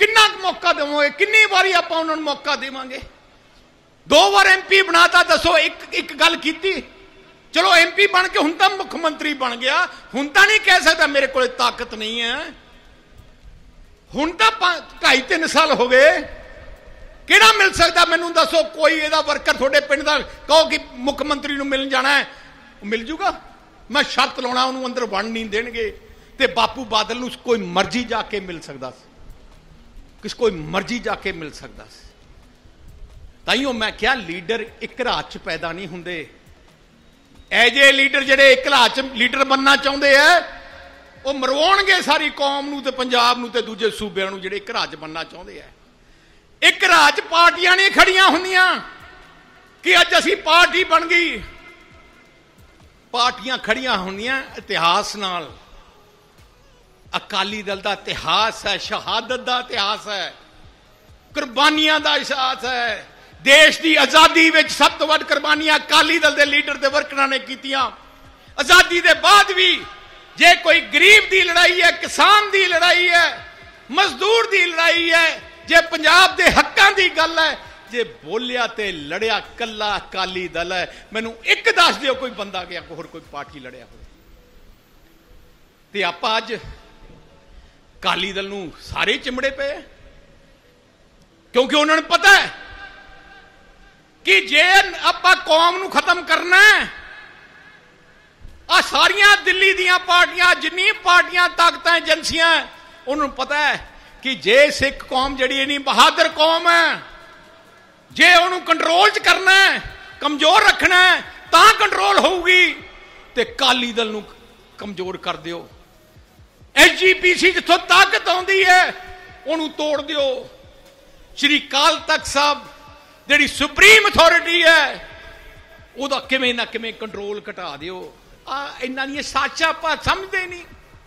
किन्ना मौका देवोगे? किन्नी बारी आप उन्होंने मौका देवांगे? 2 बार MP बनाता, दसो एक गल की? चलो MP बन के हुण तां मुख्यमंत्री बन गया, हुण तां नहीं कह सकता मेरे को ताकत नहीं है। हुण तां 2.5-3 साल हो गए, किहड़ा मिल सकता मैनू दसो? कोई इहदा वर्कर थोड़े पिंड दा कहो कि मुख्यमंत्री नूं मिलण जाना है, मिल जूगा? मैं शर्त लाउणा उहनूं अंदर वण नहीं देणगे। ते बापू बादल नूं कोई मर्जी जाके मिल सकदा सी, किस कोई मर्जी जाके मिल सकदा सी। ताइयों मैं क्या लीडर एक रात च पैदा नहीं हुंदे। ऐजे लीडर जिहड़े एक रात च लीडर बनना चाहुंदे है, वो मरवाउणगे सारी कौम नूं ते पंजाब नूं ते दूजे सूबिਆਂ नूं जिहड़े एक रात च बनना चाहुंदे है। एक रात च पार्टियां नहीं खड़ियां हुंदियां कि अज असीं पार्टी बन गई। पार्टियां खड़ियां हुंदियां इतिहास नाल। अकाली दल का इतिहास है, शहादत का इतिहास है, कुर्बानियां का इतिहास है। देश की आज़ादी में सब तो वध कुर्बानियां अकाली दल के लीडर के वर्करां ने कीतियां। आज़ादी के बाद भी जे कोई गरीब की लड़ाई है, किसान की लड़ाई है, मजदूर की लड़ाई है, जे पंजाब के हकों की गल है, जे बोलिया ते लड़िया कला अकाली दल है। मैनू एक दस दिओ कोई बंदा गया होर कोई पार्टी लड़िया हो। ते आपां अज अकाली दल नूं सारे चिमड़े पे, क्योंकि उन्होंने पता है कि जे आपां कौम नूं खत्म करना है, आ सारियां दिल्ली दियां पार्टियां जिन्नी पार्टियां ताकत एजेंसियां, उन्होंने पता है कि जे सिख कौम जिहड़ी नहीं बहादुर कौम है, जे उन्होंने कंट्रोल च करना है, कमजोर रखना है, तां कंट्रोल होगी। ते अकाली दल नूं कमजोर कर दिओ। SGPC जिथों ताकत आउंदी है उन्होंने तोड़ दिओ। श्री अकाल तख्त साहब जिहड़ी सुप्रीम अथॉरिटी है, उहदा किवें ना किवें कंट्रोल घटा दिओ। इन्हां दी साचा आपां समझदे नहीं।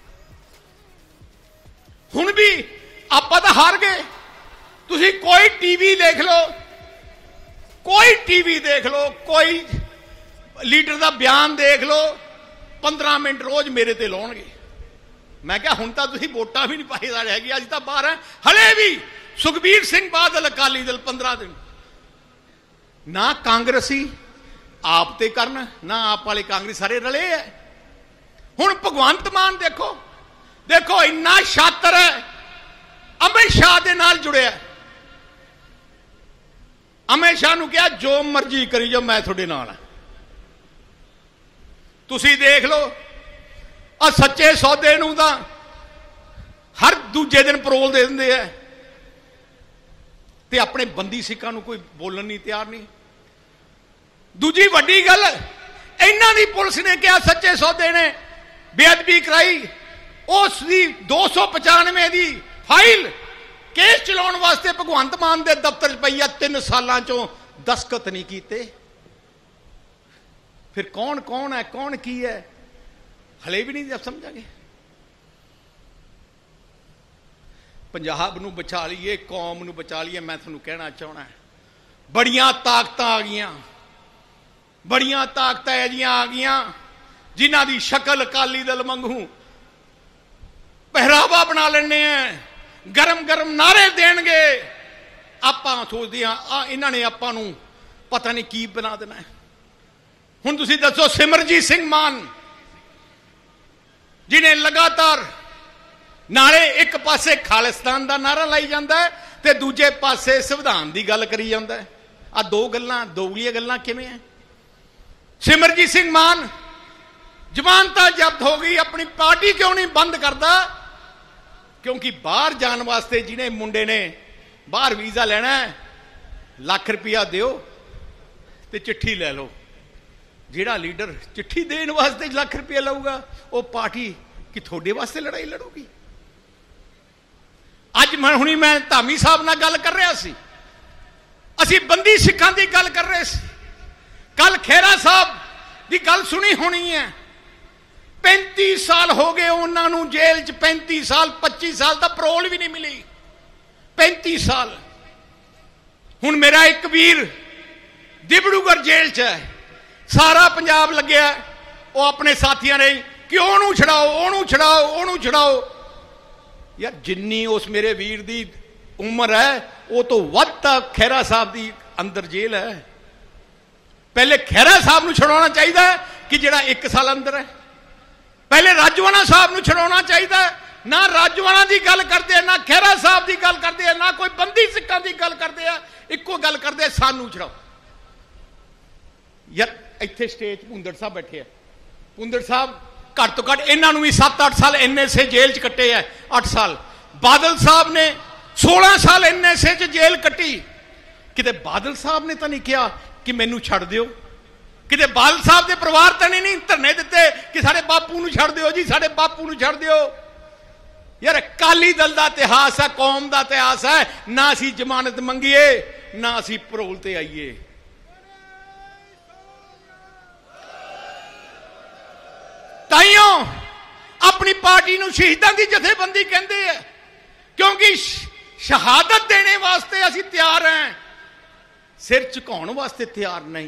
हुण भी आपां तां हार गए। तुसीं कोई टीवी देख लो, कोई टीवी देख लो, कोई लीडर का बयान देख लो, 15 मिनट रोज मेरे ते लाउणगे। मैं क्या हुण तां तुसीं वोटां भी नहीं पाई रह गई, अज तां बाहर है। हले भी सुखबीर सिंह बादल अकाली दल 15 दिन ना कांग्रेसी आप ते करन, ना आप वाले कांग्रेस सारे रले है। हुण भगवंत मान देखो, देखो इन्ना शातिर है, अमित शाह दे नाल जुड़िया। अमित शाह नूं कहा जो मर्जी करी जाओ, मैं तुहाडे नाल हां। तुसीं देख लो आ सच्चे सौदे नूं तां हर दूजे दिन परोल दे दिंदे है, ते अपने बंदी सिखां नूं कोई बोलण नहीं तैयार नहीं। दूजी वड्डी गल, इन्हां दी पुलिस ने क्या सच्चे सौदे ने बेअदबी कराई, उसदी 295 दी फाइल केस चलाउण वास्ते भगवंत मान दे दफ्तर च पई आ। 3 सालां चों दस्तखत नहीं कीते। फिर कौन कौन है, कौन की है, हले भी नहीं समझांगे। पंजाब नूं बचा लीए, कौम नूं बचा लीए। मैं तुहानूं कहना चाहना है, बड़ियां ताकतां आ गईयां, बड़ियां ताकतां ऐजियां आ गईयां जिन्हां दी शक्ल अकाली दल वांगू पहरावा बना लेने हैं, गरम गरम नारे देणगे। आपां सोचदे हां इन्हां ने आपां नूं पता नहीं की बना देना है। हुण तुसीं दसो, सिमरजीत सिंह मान जिन्हें लगातार नाले एक पासे खालिस्तान का नारा लाई जाता है, ते दूजे पासे संविधान की गल करी जाता है। आ दो गल्लां दोगलियां गल्लां किवें है? सिमरजीत सिंह मान जमानत जब्त हो गई, अपनी पार्टी क्यों नहीं बंद करता? क्योंकि बाहर जाने वास्ते जिन्हें मुंडे ने बाहर वीजा लेना है, लाख रुपया दिओ ते चिट्ठी लै लो। जिहड़ा लीडर चिट्ठी देने वास्ते लाख रुपया लऊगा, वो पार्टी कि थोड़े वास्ते लड़ाई लड़ूगी। अज मैं धामी साहब नाल गल कर रहा सी, असी बंदी सिखां की गल कर रहे सी। कल खेरा साहब की गल सुनी होनी है। 35 साल हो गए उन्होंने जेल च, 35 साल 25 साल का परोल भी नहीं मिली। 35 साल। हुण मेरा एक वीर डिब्रूगढ़ जेल च है, सारा पंजाब लग्या, वो अपने साथियों ने कि ओनू छड़ाओ, ओनू छड़ाओ, ओनू छड़ाओ। यार जिन्नी उस मेरे वीर दी उम्र है वो तो वध तां खैरा साहब की अंदर जेल है। पहले खैरा साहब नूं छुड़ाउणा चाहिए कि जिहड़ा 1 साल अंदर है। पहले राजवाना साहब नूं छुड़ाउणा चाहिए। ना राजवाना की गल करते हैं, ना खैरा साहब की गल करते हैं, ना कोई बंदी सिक्कां की गल करते हैं। इक्को गल करते हैं, सानू छुड़ाओ। यार इत्थे स्टेज भुंदड़ साहब बैठे हैं। भुंदड़ साहब घट तो घट इन्होंने भी 7-8 साल NSA जेल च कट्टे है। 8 साल बादल साहब ने 16 साल NSA च जेल कट्टी। किते बादल साहब ने तो नहीं कहा कि मैनू छड़ दिओ। किते बादल साहब के परिवार तो नहीं धरने दिते कि साडे बापू नूं छड़ दिओ जी, साडे बापू नूं छड़ दिओ। यार अकाली दल का इतिहास है, कौम का इतिहास है। ना असी जमानत मंगीए, ना असी परोल ते आईए। ताइयों अपनी पार्टी नूं शहीदां दी जथेबंदी कहंदे हैं, क्योंकि शहादत देने वास्ते असी तैयार हैं, सिर झुकाउण वास्ते तैयार नहीं।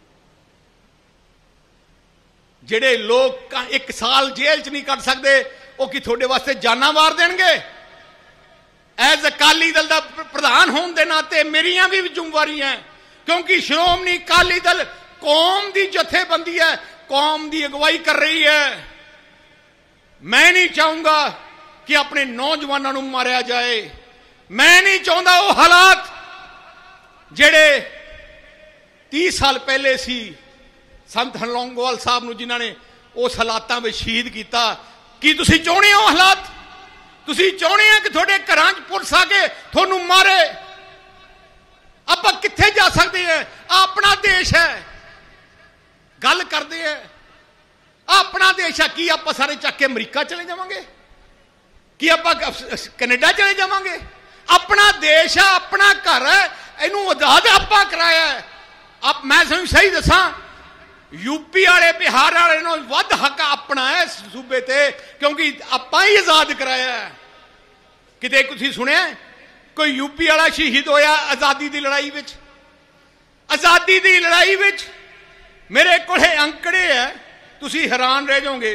जिहड़े लोग 1 साल जेल च नहीं कट सकते, वो कि थोड़े वास्ते जाना मार देंगे। एज अकाली दल का प्रधान होने के नाते मेरिया भी जिम्मेवारी है, क्योंकि श्रोमणी अकाली दल कौम की जथेबंदी है, कौम की अगवाई कर रही है। मैं नहीं चाहूंगा कि अपने नौजवानों को मारिया जाए। मैं नहीं चाहता वो हालात जेड़े 30 साल पहले सी संत लौंगोवाल साहब नूं जिन्होंने उस हालातों में शहीद किया। कि तुसी चाहुंदे हो हालात? तुसी चाहुंदे हो कि थोड़े घरां च पुलिस आके थोनू मारे? आपां कित्थे जा सकते हैं? अपना देश है, गल करते हैं अपना देश है। कि आपां सारे चक के अमरीका चले जावांगे? कि आपां कनेडा चले जावांगे? अपना देश है, अपना घर है, इनू आजाद आपां कराया है। आप मैं सही दसा, यूपी वाले बिहार वाले नूं वध हक अपना है इस सूबे ते, क्योंकि आपां ही आजाद कराया है। किते तुसीं सुनिया कोई यूपी वाला शहीद होया आजादी की लड़ाई विच? आजादी की लड़ाई विच मेरे को अंकड़े है, तुसीं हैरान रह जाओगे।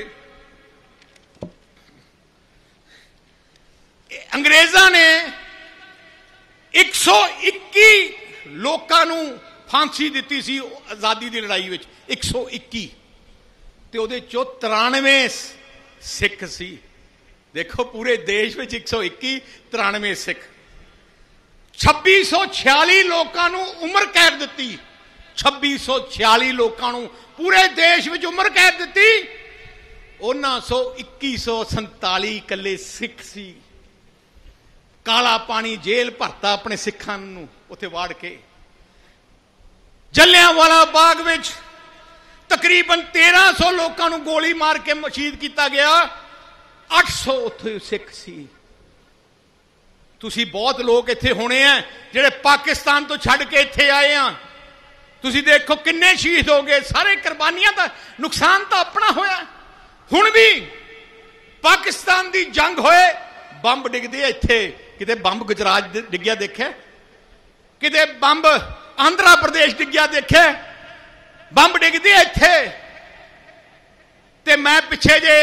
अंग्रेज़ां ने 121 लोकां नूं फांसी दी सी आजादी की लड़ाई विच। 121 ते उहदे चों 93 सिख सी। देखो पूरे देश में 121, 93 सिख। 2646 लोगों को उम्र कैद दी। 2646 लोगों को पूरे देश में उम्र कैद दी। उन्हां 2147 कले सिख सी। काला पानी जेल भरता अपने सिखां नूं उत्थे वाड़ के। जलियांवाला बाग विच तकरीबन 1300 लोगों को गोली मार के शहीद किया गया। 800 उत्थे सिख सी। तुसी बहुत लोग इत्थे होने हैं जिहड़े पाकिस्तान तो छड़ के इत्थे आए हैं। तुसी देखो किन्ने शहीद हो गए। सारे कुर्बानियां दा नुकसान तो अपना होया। हुण भी पाकिस्तान की जंग होए बंब डिगदे इत्थे। किते बंब गुजरात डिग्या देखे? किते बंब आंध्र प्रदेश डिग्या देखे? बंब डिगदे इत्थे। ते मैं पिछे जे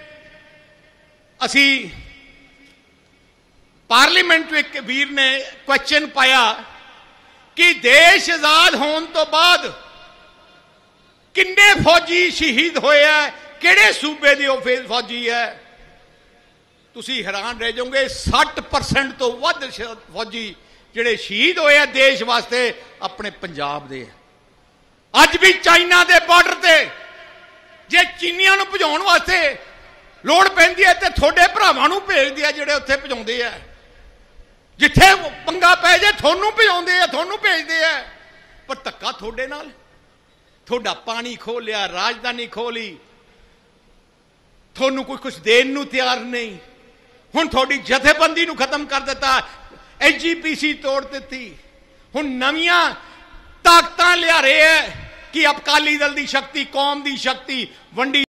असी पार्लीमेंट में एक वीर ने क्वेश्चन पाया कि देश आजाद होने तो बाद किन्ने फौजी शहीद होए है, किहड़े सूबे दे फौजी है? तुसी हैरान रह जाओगे। 60% तो वध फौजी जिहड़े शहीद होए हैं देश वास्ते अपने पंजाब दे। अज भी चाइना के बॉर्डर से जे चीनियां नूं भजाउण वास्ते लोड़ पैंदी है तो थोड़े भरावां नूं भेजदे आ जिहड़े उत्थे भजाउंदे आ। जिथे पंगा पै जाए थोनू भजाउंदे आ, थोनू भेजदे आ। पर धक्का थोड़े नाल। थोड़ा पानी खो लिया, राजधानी खोली, थोनू कोई कुछ देन नूं तैयार नहीं। हुण थोड़ी जथेबंदी नूं खत्म कर दिता, SGPC तोड़ दी। हुण नवीआं ताकतां लिया रहे हैं कि अकाली दल की शक्ति, कौम की शक्ति वंडी